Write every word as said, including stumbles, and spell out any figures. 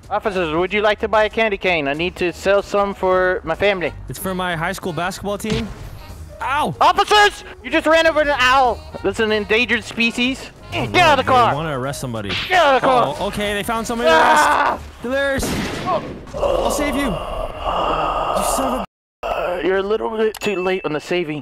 Officers, would you like to buy a candy cane? I need to sell some for my family. It's for my high school basketball team. Ow! Officers! You just ran over an owl. That's an endangered species. Oh, Get out of the car! I want to arrest somebody. Get out of the car! Uh-oh. Okay, they found somebody to Ah! arrest. Delirious! I'll save you. You son of a... Uh, you're a little bit too late on the saving.